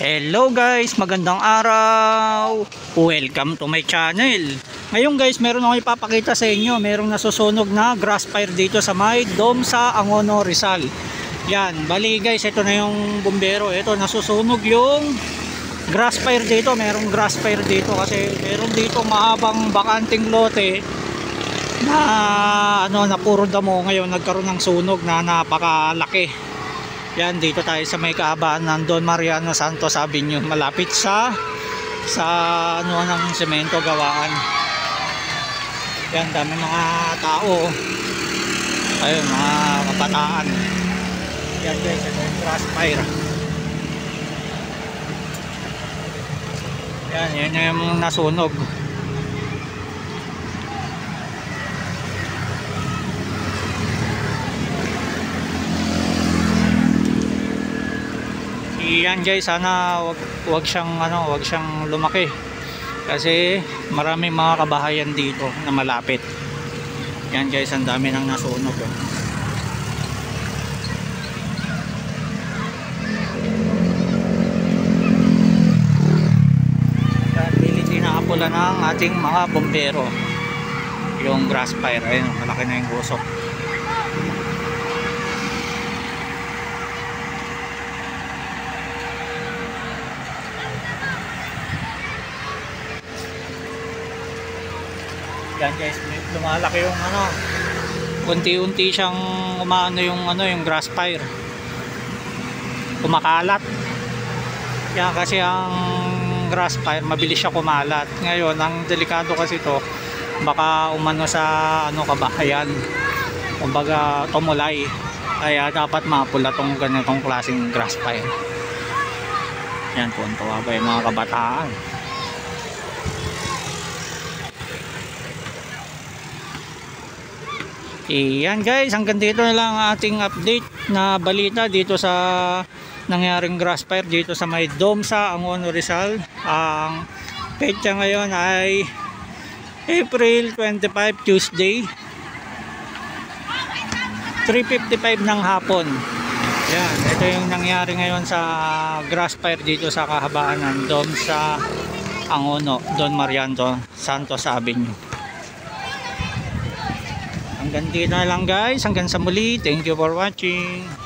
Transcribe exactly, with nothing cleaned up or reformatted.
Hello guys, magandang araw. Welcome to my channel. Ngayon guys, meron akong ipapakita sa inyo. Merong nasusunog na grass fire dito sa may dome sa Angono, Rizal. Yan, bali guys, ito na yung bumbero. Ito, nasusunog yung grass fire dito. Merong grass fire dito kasi meron dito mahabang bakanting lote na ano na puro damo. Ngayon nagkaroon ng sunog na napakalaki. Yan, dito tayo sa may kahabaan ng Don Mariano Santos Avenue, malapit sa sa ano ng semento gawaan. Yan, dami mga tao. Ayun, mga kabataan. Yan guys, ito yung grass fire. Yan, yan yung nasunog. Yan guys, sana wag, wag siyang ano, wag siyang lumaki kasi maraming mga kabahayan dito na malapit. Yan guys, ang dami nang nasunog. Oh. Yan, pilit inaapula ng ating mga bombero yung grass fire. Ayun, malaki na yung gusok. Yan guys, lumalaki yung ano, unti-unti siyang umaano yung ano, yung grass fire, kumakalat. Yan kasi ang grass fire mabilis siya kumalat. Ngayon ang delikado kasi to, baka umano sa ano, kabahayan, kumbaga tumulay, kaya dapat mapula tong ganitong klaseng grass fire. Yan po, tawa ba yung mga kabataan. Iyan guys, hanggang dito na lang ating update na balita dito sa nangyaring grass fire dito sa may dome sa Angono, Rizal. Ang petsa ngayon ay April twenty-five, Tuesday, three fifty-five ng hapon. Yan, ito yung nangyari ngayon sa grass fire dito sa kahabaan ng dome sa Angono, Don Mariano Santos Avenue. Hanggang dito na lang guys, hanggang sa muli. Thank you for watching.